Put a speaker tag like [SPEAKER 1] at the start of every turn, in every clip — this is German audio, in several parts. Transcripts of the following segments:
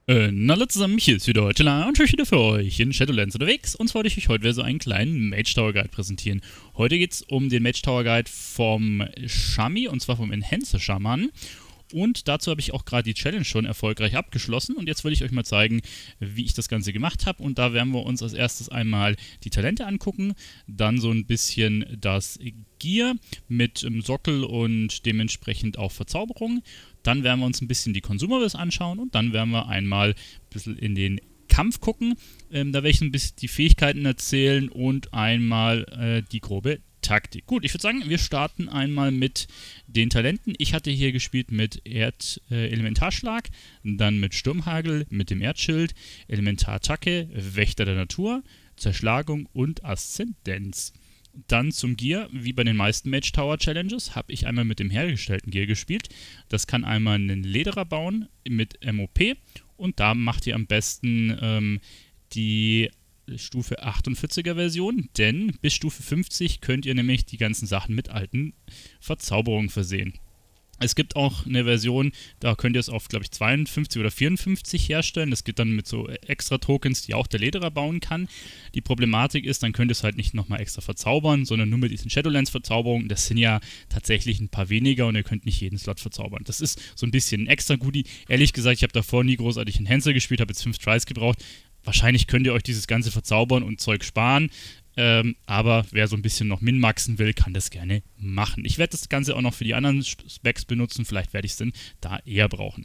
[SPEAKER 1] Hallo zusammen, hier ist wieder heute Lounge und ich bin wieder für euch in Shadowlands unterwegs. Und zwar wollte ich euch heute wieder so einen kleinen Mage Tower Guide präsentieren. Heute geht es um den Mage Tower Guide vom Shami, und zwar vom Enhancer Shaman. Und dazu habe ich auch gerade die Challenge schon erfolgreich abgeschlossen. Und jetzt will ich euch mal zeigen, wie ich das Ganze gemacht habe. Und da werden wir uns als erstes einmal die Talente angucken. Dann so ein bisschen das Gear mit Sockel und dementsprechend auch Verzauberung. Dann werden wir uns ein bisschen die Consumables anschauen. Und dann werden wir einmal ein bisschen in den Kampf gucken. Da werde ich ein bisschen die Fähigkeiten erzählen und einmal die grobe Taktik. Gut, ich würde sagen, wir starten einmal mit den Talenten. Ich hatte hier gespielt mit Elementarschlag, dann mit Sturmhagel, mit dem Erdschild, Elementaratacke, Wächter der Natur, Zerschlagung und Aszendenz. Dann zum Gear, wie bei den meisten Mage Tower Challenges, habe ich einmal mit dem hergestellten Gear gespielt. Das kann einmal einen Lederer bauen mit MOP und da macht ihr am besten die Stufe 48er Version, denn bis Stufe 50 könnt ihr nämlich die ganzen Sachen mit alten Verzauberungen versehen. Es gibt auch eine Version, da könnt ihr es auf, glaube ich, 52 oder 54 herstellen. Das geht dann mit so extra Tokens, die auch der Lederer bauen kann. Die Problematik ist, dann könnt ihr es halt nicht nochmal extra verzaubern, sondern nur mit diesen Shadowlands-Verzauberungen. Das sind ja tatsächlich ein paar weniger und ihr könnt nicht jeden Slot verzaubern. Das ist so ein bisschen ein extra Goodie. Ehrlich gesagt, ich habe davor nie großartig Enhancer gespielt, habe jetzt 5 Tries gebraucht. Wahrscheinlich könnt ihr euch dieses ganze Verzaubern und Zeug sparen, aber wer so ein bisschen noch min-maxen will, kann das gerne machen. Ich werde das Ganze auch noch für die anderen Specs benutzen, vielleicht werde ich es dann da eher brauchen.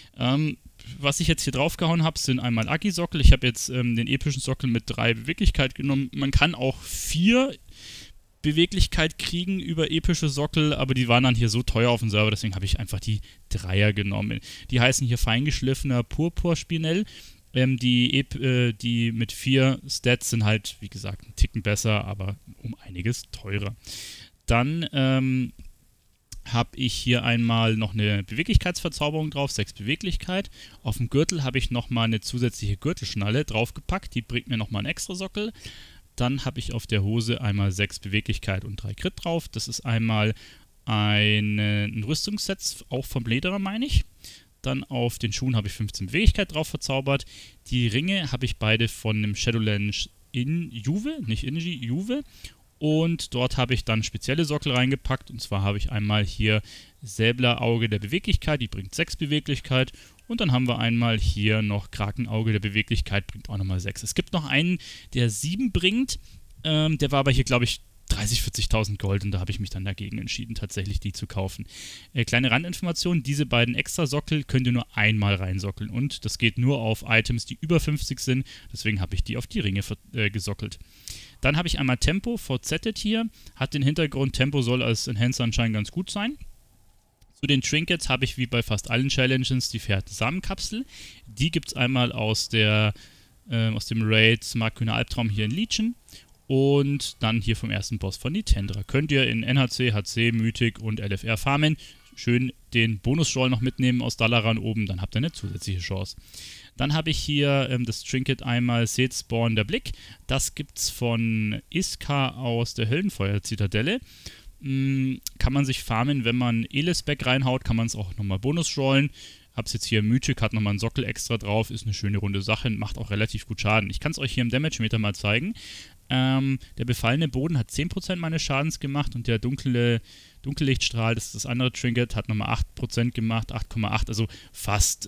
[SPEAKER 1] Was ich jetzt hier draufgehauen habe, sind einmal Agi-Sockel. Ich habe jetzt den epischen Sockel mit 3 Beweglichkeit genommen. Man kann auch 4 Beweglichkeit kriegen über epische Sockel, aber die waren dann hier so teuer auf dem Server, deswegen habe ich einfach die 3er genommen. Die heißen hier feingeschliffener Purpur-Spinell. Die mit 4 Stats sind halt, wie gesagt, ein Ticken besser, aber um einiges teurer. Dann habe ich hier einmal noch eine Beweglichkeitsverzauberung drauf, 6 Beweglichkeit. Auf dem Gürtel habe ich nochmal eine zusätzliche Gürtelschnalle draufgepackt, die bringt mir nochmal einen extra Sockel. Dann habe ich auf der Hose einmal 6 Beweglichkeit und 3 Crit drauf. Das ist einmal ein Rüstungsset, auch vom Lederer, meine ich. Dann auf den Schuhen habe ich 15 Beweglichkeit drauf verzaubert. Die Ringe habe ich beide von einem Shadowlands in Juve, nicht Inji, Juve. Und dort habe ich dann spezielle Sockel reingepackt. Und zwar habe ich einmal hier Säblerauge der Beweglichkeit, die bringt 6 Beweglichkeit. Und dann haben wir einmal hier noch Krakenauge der Beweglichkeit, bringt auch nochmal 6. Es gibt noch einen, der 7 bringt. Der war aber hier, glaube ich, 30.000, 40.000 Gold und da habe ich mich dann dagegen entschieden, tatsächlich die zu kaufen. Kleine Randinformation, diese beiden extra Sockel könnt ihr nur einmal reinsockeln und das geht nur auf Items, die über 50 sind, deswegen habe ich die auf die Ringe gesockelt. Dann habe ich einmal Tempo, VZ hier, hat den Hintergrund, Tempo soll als Enhancer anscheinend ganz gut sein. Zu den Trinkets habe ich wie bei fast allen Challenges die Verhärtete-Samenkapsel. Die gibt es einmal aus dem Raid Smartkühner Albtraum hier in Legion. Und dann hier vom ersten Boss von Nitendra. Könnt ihr in NHC, HC, Mythic und LFR farmen. Schön den Bonus-Roll noch mitnehmen aus Dalaran oben, dann habt ihr eine zusätzliche Chance. Dann habe ich hier das Trinket einmal Seht Spawn der Blick. Das gibt es von Iska aus der Höllenfeuer-Zitadelle. Kann man sich farmen, wenn man Elis-Back reinhaut, kann man es auch nochmal Bonus-rollen. Hab's jetzt hier Mythic, hat nochmal einen Sockel extra drauf, ist eine schöne runde Sache, macht auch relativ gut Schaden. Ich kann es euch hier im Damage-Meter mal zeigen. Der befallene Boden hat 10% meines Schadens gemacht und der Dunkellichtstrahl, das ist das andere Trinket, hat nochmal 8% gemacht, 8,8, also fast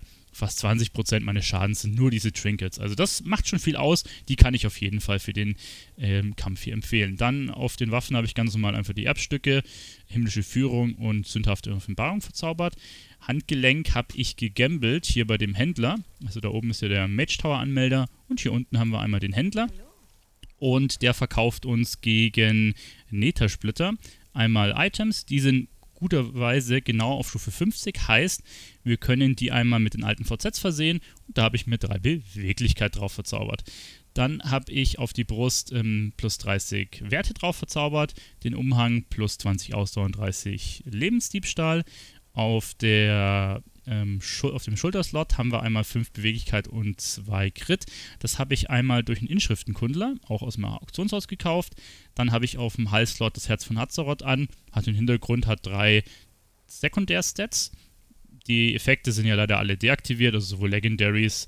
[SPEAKER 1] 20% meines Schadens sind nur diese Trinkets. Also das macht schon viel aus, die kann ich auf jeden Fall für den Kampf hier empfehlen. Dann auf den Waffen habe ich ganz normal einfach die Erbstücke, himmlische Führung und sündhafte Offenbarung verzaubert. Handgelenk habe ich gegambelt, hier bei dem Händler, also da oben ist ja der Mage Tower Anmelder und hier unten haben wir einmal den Händler. Und der verkauft uns gegen Nether-Splitter einmal Items, die sind guterweise genau auf Stufe 50, heißt, wir können die einmal mit den alten VZs versehen und da habe ich mir 3 Beweglichkeit drauf verzaubert. Dann habe ich auf die Brust plus 30 Werte drauf verzaubert, den Umhang plus 20 Ausdauer und 30 Lebensdiebstahl. Auf dem Schulterslot haben wir einmal 5 Beweglichkeit und 2 Crit. Das habe ich einmal durch einen Inschriftenkundler, auch aus dem Auktionshaus gekauft. Dann habe ich auf dem Halsslot das Herz von Azeroth an, hat den Hintergrund, hat 3 Sekundärstats. Die Effekte sind ja leider alle deaktiviert, also sowohl Legendaries,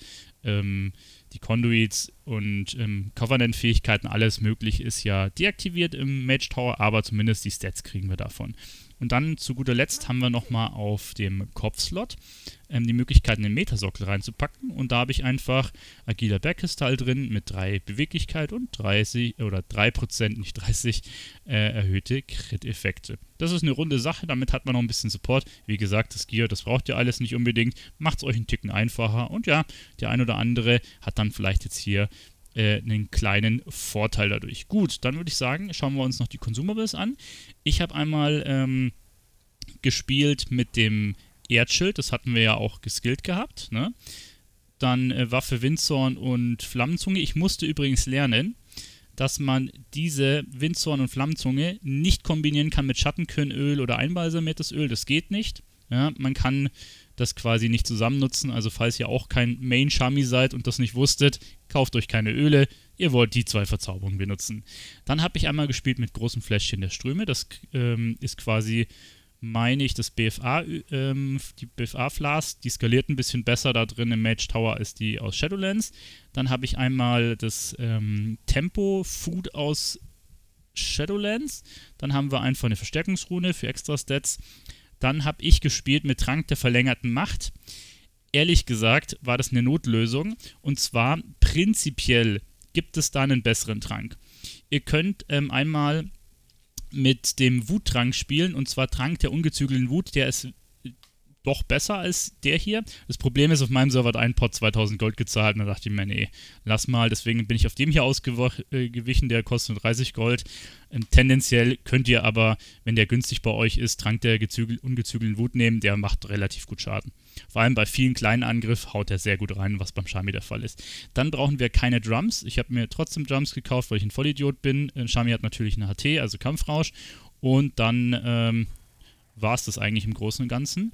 [SPEAKER 1] die Conduits und Covenant-Fähigkeiten, alles möglich ist ja deaktiviert im Mage Tower, aber zumindest die Stats kriegen wir davon. Und dann zu guter Letzt haben wir nochmal auf dem Kopfslot die Möglichkeit, einen Metasockel reinzupacken. Und da habe ich einfach agiler Bergkristall drin mit 3 Beweglichkeit und 30 oder 3%, nicht 30, erhöhte Crit-Effekte. Das ist eine runde Sache, damit hat man noch ein bisschen Support. Wie gesagt, das Gear, das braucht ihr alles nicht unbedingt. Macht es euch einen Ticken einfacher. Und ja, der ein oder andere hat dann vielleicht jetzt hier einen kleinen Vorteil dadurch. Gut, dann würde ich sagen, schauen wir uns noch die Consumables an. Ich habe einmal gespielt mit dem Erdschild, das hatten wir ja auch geskillt gehabt, ne? Dann Waffe Windzorn und Flammenzunge. Ich musste übrigens lernen, dass man diese Windzorn und Flammenzunge nicht kombinieren kann mit Schattenkirnöl oder einbalsamiertes Öl. Das geht nicht. Ja, man kann das quasi nicht zusammen nutzen. Also falls ihr auch kein Main-Shami seid und das nicht wusstet, kauft euch keine Öle. Ihr wollt die 2 Verzauberungen benutzen. Dann habe ich einmal gespielt mit großen Fläschchen der Ströme. Das ist quasi, meine ich, das BFA, die BFA-Flas. Die skaliert ein bisschen besser da drin im Mage Tower als die aus Shadowlands. Dann habe ich einmal das Tempo-Food aus Shadowlands. Dann haben wir einfach eine Verstärkungsrune für extra Stats. Dann habe ich gespielt mit Trank der verlängerten Macht. Ehrlich gesagt war das eine Notlösung. Und zwar prinzipiell gibt es da einen besseren Trank. Ihr könnt einmal mit dem Wuttrank spielen, und zwar Trank der ungezügelten Wut. Der ist doch besser als der hier. Das Problem ist, auf meinem Server hat ein Pot 2000 Gold gezahlt und da dachte ich mir, nee, lass mal. Deswegen bin ich auf dem hier ausgewichen, der kostet nur 30 Gold. Tendenziell könnt ihr aber, wenn der günstig bei euch ist, Trank der ungezügelten Wut nehmen. Der macht relativ gut Schaden. Vor allem bei vielen kleinen Angriffen haut er sehr gut rein, was beim Shami der Fall ist. Dann brauchen wir keine Drums. Ich habe mir trotzdem Drums gekauft, weil ich ein Vollidiot bin. Shami hat natürlich eine HT, also Kampfrausch. Und dann war es das eigentlich im Großen und Ganzen.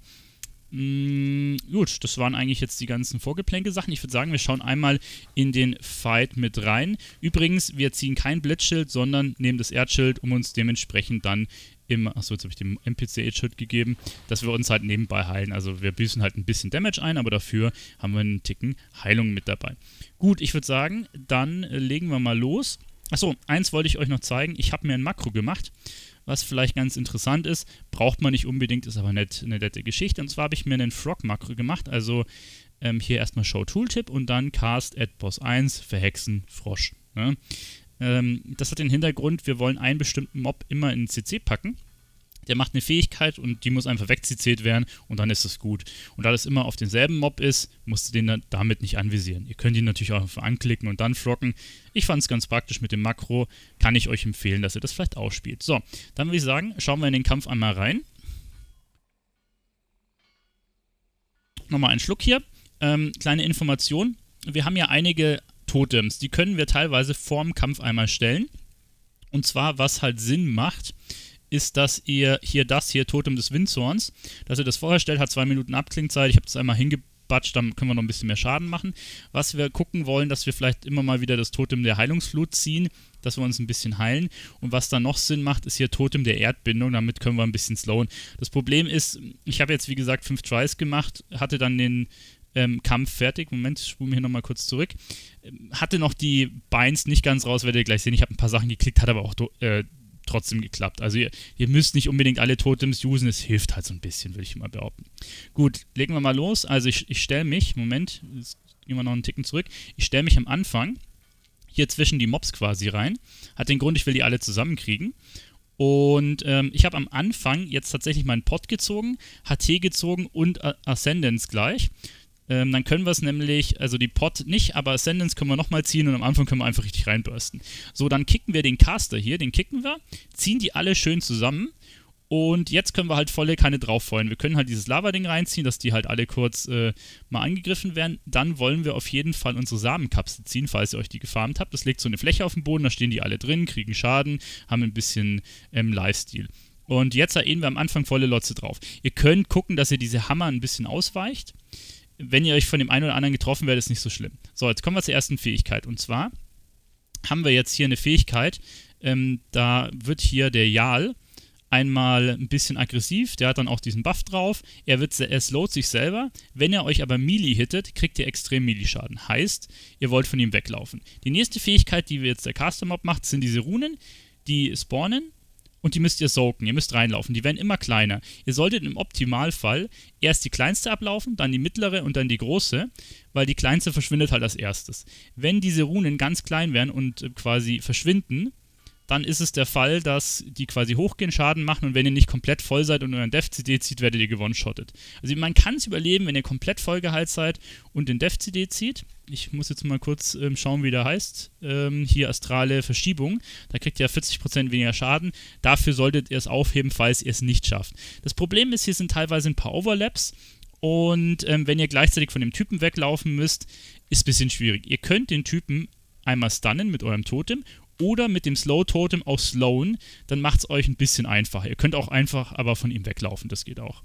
[SPEAKER 1] Gut, das waren eigentlich jetzt die ganzen Vorgeplänke-Sachen. Ich würde sagen, wir schauen einmal in den Fight mit rein. Übrigens, wir ziehen kein Blitzschild, sondern nehmen das Erdschild, um uns dementsprechend dann achso, jetzt habe ich dem NPC-Schild gegeben, dass wir uns halt nebenbei heilen. Also wir büßen halt ein bisschen Damage ein, aber dafür haben wir einen Ticken Heilung mit dabei. Gut, ich würde sagen, dann legen wir mal los. Achso, eins wollte ich euch noch zeigen. Ich habe mir ein Makro gemacht, was vielleicht ganz interessant ist. Braucht man nicht unbedingt, ist aber eine nette Geschichte. Und zwar habe ich mir einen Frog-Makro gemacht. Also hier erstmal Show Tooltip und dann Cast at Boss 1, Verhexen, Frosch. Ne? Das hat den Hintergrund, wir wollen einen bestimmten Mob immer in den CC packen. Der macht eine Fähigkeit und die muss einfach wegzitiert werden und dann ist es gut. Und da das immer auf denselben Mob ist, musst du den dann damit nicht anvisieren. Ihr könnt ihn natürlich auch einfach anklicken und dann flocken. Ich fand es ganz praktisch mit dem Makro. Kann ich euch empfehlen, dass ihr das vielleicht ausspielt. So, dann würde ich sagen, schauen wir in den Kampf einmal rein. Nochmal einen Schluck hier. Kleine Information. Wir haben ja einige Totems. Die können wir teilweise vorm Kampf einmal stellen. Und zwar, was halt Sinn macht, ist, dass ihr hier Totem des Windzorns, dass ihr das vorher stellt, hat 2 Minuten Abklingzeit. Ich habe das einmal hingebatscht, dann können wir noch ein bisschen mehr Schaden machen. Was wir gucken wollen, dass wir vielleicht immer mal wieder das Totem der Heilungsflut ziehen, dass wir uns ein bisschen heilen. Und was dann noch Sinn macht, ist hier Totem der Erdbindung, damit können wir ein bisschen slowen. Das Problem ist, ich habe jetzt wie gesagt 5 Tries gemacht, hatte dann den Kampf fertig. Moment, ich spule mir hier nochmal kurz zurück. Hatte noch die Binds nicht ganz raus, werdet ihr gleich sehen. Ich habe ein paar Sachen geklickt, hat aber auch trotzdem geklappt. Also ihr müsst nicht unbedingt alle Totems usen, es hilft halt so ein bisschen, würde ich mal behaupten. Gut, legen wir mal los. Also ich stelle mich, Moment, jetzt gehen wir noch einen Ticken zurück. Ich stelle mich am Anfang hier zwischen die Mobs quasi rein. Hat den Grund, ich will die alle zusammenkriegen. Und ich habe am Anfang jetzt tatsächlich meinen Pot gezogen, HT gezogen und Ascendance gleich. Dann können wir es nämlich, also die Pot nicht, aber Ascendance können wir nochmal ziehen und am Anfang können wir einfach richtig reinbursten. So, dann kicken wir den Caster hier, den kicken wir, ziehen die alle schön zusammen und jetzt können wir halt volle Kanne drauf feuern. Wir können halt dieses Lava-Ding reinziehen, dass die halt alle kurz mal angegriffen werden. Dann wollen wir auf jeden Fall unsere Samenkapsel ziehen, falls ihr euch die gefarmt habt. Das legt so eine Fläche auf den Boden, da stehen die alle drin, kriegen Schaden, haben ein bisschen Lifesteal. Und jetzt erinnern wir am Anfang volle Lotze drauf. Ihr könnt gucken, dass ihr diese Hammer ein bisschen ausweicht. Wenn ihr euch von dem einen oder anderen getroffen werdet, ist nicht so schlimm. So, jetzt kommen wir zur ersten Fähigkeit. Und zwar haben wir jetzt hier eine Fähigkeit, da wird hier der Jarl einmal ein bisschen aggressiv, der hat dann auch diesen Buff drauf, er slowt sich selber, wenn er euch aber Melee hittet, kriegt ihr extrem Melee-Schaden, heißt, ihr wollt von ihm weglaufen. Die nächste Fähigkeit, die jetzt der Caster-Mob macht, sind diese Runen, die spawnen und die müsst ihr soaken, ihr müsst reinlaufen, die werden immer kleiner. Ihr solltet im Optimalfall erst die kleinste ablaufen, dann die mittlere und dann die große, weil die kleinste verschwindet halt als erstes. Wenn diese Runen ganz klein werden und quasi verschwinden, dann ist es der Fall, dass die quasi hochgehen, Schaden machen und wenn ihr nicht komplett voll seid und euren Dev-CD zieht, werdet ihr gewone-shottet. Also man kann es überleben, wenn ihr komplett vollgeheilt seid und den Dev-CD zieht. Ich muss jetzt mal kurz schauen, wie der heißt. Hier astrale Verschiebung. Da kriegt ihr 40% weniger Schaden. Dafür solltet ihr es aufheben, falls ihr es nicht schafft. Das Problem ist, hier sind teilweise ein paar Overlaps. Und wenn ihr gleichzeitig von dem Typen weglaufen müsst, ist ein bisschen schwierig. Ihr könnt den Typen einmal stunnen mit eurem Totem oder mit dem Slow-Totem auch slowen, dann macht es euch ein bisschen einfacher. Ihr könnt auch einfach aber von ihm weglaufen, das geht auch.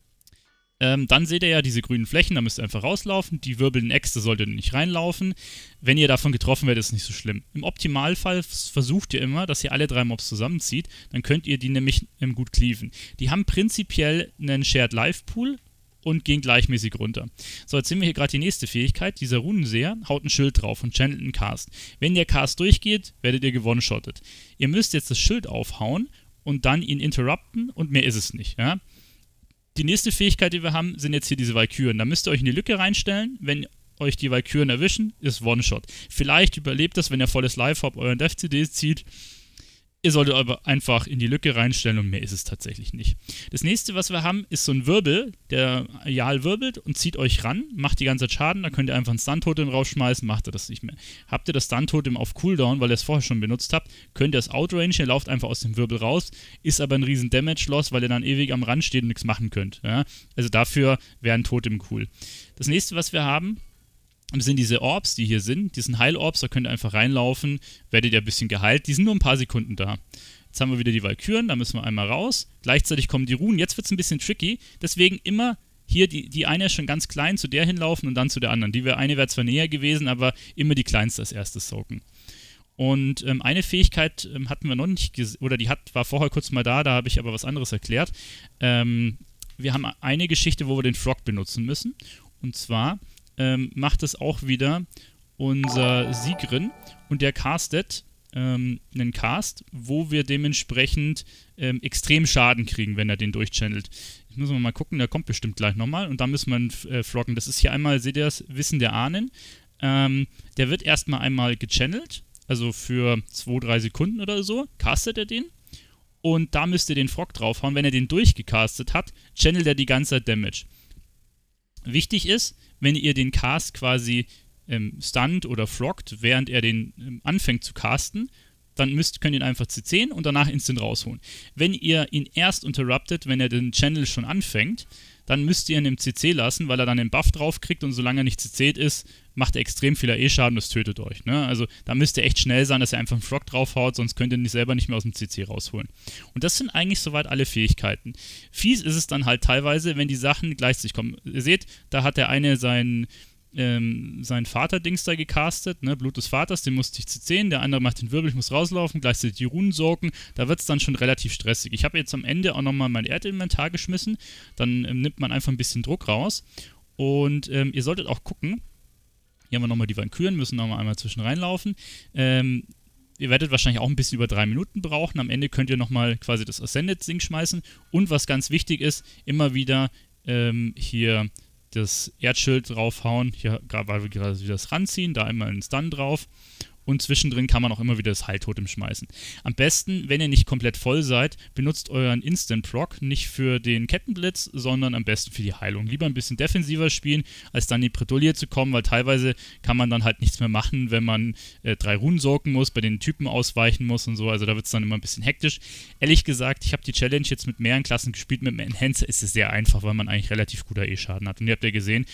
[SPEAKER 1] Dann seht ihr ja diese grünen Flächen, da müsst ihr einfach rauslaufen. Die wirbelnden Äxte solltet ihr nicht reinlaufen. Wenn ihr davon getroffen werdet, ist es nicht so schlimm. Im Optimalfall versucht ihr immer, dass ihr alle 3 Mobs zusammenzieht, dann könnt ihr die nämlich gut cleaven. Die haben prinzipiell einen Shared Life Pool und gehen gleichmäßig runter. So, jetzt sehen wir hier gerade die nächste Fähigkeit. Dieser Runenseher haut ein Schild drauf und channelt einen Cast. Wenn der Cast durchgeht, werdet ihr gewone-shottet. Ihr müsst jetzt das Schild aufhauen und dann ihn interrupten und mehr ist es nicht. Ja? Die nächste Fähigkeit, die wir haben, sind jetzt hier diese Valkyren. Da müsst ihr euch in die Lücke reinstellen. Wenn euch die Valkyren erwischen, ist One-Shot. Vielleicht überlebt das, wenn ihr volles Life habt, euren Dev-CD zieht. Ihr solltet aber einfach in die Lücke reinstellen und mehr ist es tatsächlich nicht. Das nächste, was wir haben, ist so ein Wirbel, der Jarl wirbelt und zieht euch ran, macht die ganze Zeit Schaden, da könnt ihr einfach ein Stun-Totem rausschmeißen, macht ihr das nicht mehr. Habt ihr das Stun-Totem auf Cooldown, weil ihr es vorher schon benutzt habt, könnt ihr es outrangen, ihr lauft einfach aus dem Wirbel raus, ist aber ein riesen Damage-Loss, weil ihr dann ewig am Rand steht und nichts machen könnt. Ja? Also dafür wäre ein Totem cool. Das nächste, was wir haben, sind diese Orbs, die hier sind, diesen Heil-Orbs, da könnt ihr einfach reinlaufen, werdet ihr ein bisschen geheilt, die sind nur ein paar Sekunden da. Jetzt haben wir wieder die Valkyren, da müssen wir einmal raus, gleichzeitig kommen die Runen, jetzt wird es ein bisschen tricky, deswegen immer hier die eine ist schon ganz klein, zu der hinlaufen und dann zu der anderen. Eine wäre zwar näher gewesen, aber immer die kleinste als erstes soaken. Und eine Fähigkeit hatten wir noch nicht, oder war vorher kurz mal da habe ich aber was anderes erklärt. Wir haben eine Geschichte, wo wir den Frog benutzen müssen, und zwar macht es auch wieder unser Sigrin und der castet einen Cast, wo wir dementsprechend extrem Schaden kriegen, wenn er den durchchannelt. Jetzt müssen wir mal gucken, der kommt bestimmt gleich nochmal und dann müssen wir ihn flocken. Das ist hier einmal, seht ihr das, Wissen der Ahnen. Der wird erstmal einmal gechannelt, also für 2-3 Sekunden oder so, castet er den. Und da müsst ihr den Frog draufhauen. Wenn er den durchgecastet hat, channelt er die ganze Zeit Damage. Wichtig ist, wenn ihr den Cast quasi stunt oder froggt, während er den anfängt zu casten, dann könnt ihr ihn einfach CC'en und danach instant rausholen. Wenn ihr ihn erst interruptet, wenn er den Channel schon anfängt, dann müsst ihr ihn im CC lassen, weil er dann den Buff drauf kriegt und solange er nicht CC'd ist, macht er extrem viel AE-Schaden und das tötet euch. Ne? Also da müsst ihr echt schnell sein, dass ihr einfach einen Frog draufhaut, sonst könnt ihr ihn selber nicht mehr aus dem CC rausholen. Und das sind eigentlich soweit alle Fähigkeiten. Fies ist es dann halt teilweise, wenn die Sachen gleichzeitig kommen. Ihr seht, da hat der eine sein Vater-Dings da gecastet, ne, Blut des Vaters, den musste ich CC'en, der andere macht den Wirbel, ich muss rauslaufen, gleichzeitig die Runen soaken, da wird es dann schon relativ stressig. Ich habe jetzt am Ende auch nochmal mein Erdinventar geschmissen, dann nimmt man einfach ein bisschen Druck raus und ihr solltet auch gucken, hier haben wir nochmal die Valkyren, müssen nochmal einmal zwischen reinlaufen, ihr werdet wahrscheinlich auch ein bisschen über 3 Minuten brauchen, am Ende könnt ihr nochmal quasi das Ascended-Ding schmeißen und was ganz wichtig ist, immer wieder hier das Erdschild draufhauen, hier weil wir gerade wieder das ranziehen, da einmal einen Stun drauf und zwischendrin kann man auch immer wieder das Heiltotem schmeißen. Am besten, wenn ihr nicht komplett voll seid, benutzt euren Instant-Proc nicht für den Kettenblitz, sondern am besten für die Heilung. Lieber ein bisschen defensiver spielen, als dann in die Bredouille zu kommen, weil teilweise kann man dann halt nichts mehr machen, wenn man 3 Runen soaken muss, bei den Typen ausweichen muss und so, also da wird es dann immer ein bisschen hektisch. Ehrlich gesagt, ich habe die Challenge jetzt mit mehreren Klassen gespielt, mit dem Enhancer ist es sehr einfach, weil man eigentlich relativ guter E-Schaden hat und ihr habt ja gesehen,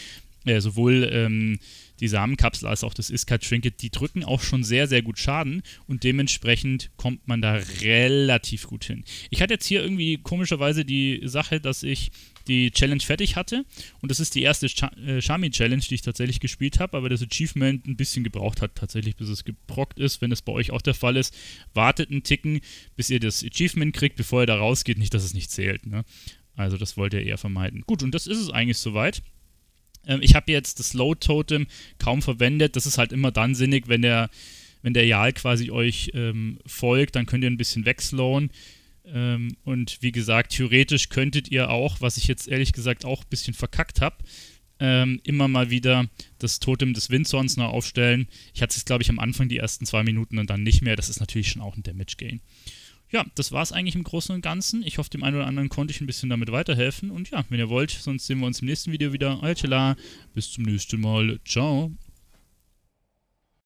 [SPEAKER 1] sowohl die Samenkapsel als auch das Iskar Trinket, die drücken auch schon sehr, sehr gut Schaden und dementsprechend kommt man da relativ gut hin. Ich hatte jetzt hier irgendwie komischerweise die Sache, dass ich die Challenge fertig hatte und das ist die erste Shami-Challenge, die ich tatsächlich gespielt habe, aber das Achievement ein bisschen gebraucht hat tatsächlich, bis es geprockt ist. Wenn es bei euch auch der Fall ist, wartet einen Ticken, bis ihr das Achievement kriegt, bevor ihr da rausgeht, nicht, dass es nicht zählt, ne? Also das wollt ihr eher vermeiden. Gut, und das ist es eigentlich soweit. Ich habe jetzt das Load-Totem kaum verwendet. Das ist halt immer dann sinnig, wenn der Jarl quasi euch folgt, dann könnt ihr ein bisschen wegslowen. Und wie gesagt, theoretisch könntet ihr auch, was ich jetzt ehrlich gesagt auch ein bisschen verkackt habe, immer mal wieder das Totem des Windsorns noch aufstellen. Ich hatte es, glaube ich, am Anfang die ersten 2 Minuten und dann nicht mehr. Das ist natürlich schon auch ein Damage-Gain. Ja, das war es eigentlich im Großen und Ganzen. Ich hoffe, dem einen oder anderen konnte ich ein bisschen damit weiterhelfen. Und ja, wenn ihr wollt, sonst sehen wir uns im nächsten Video wieder. Alcala, bis zum nächsten Mal. Ciao.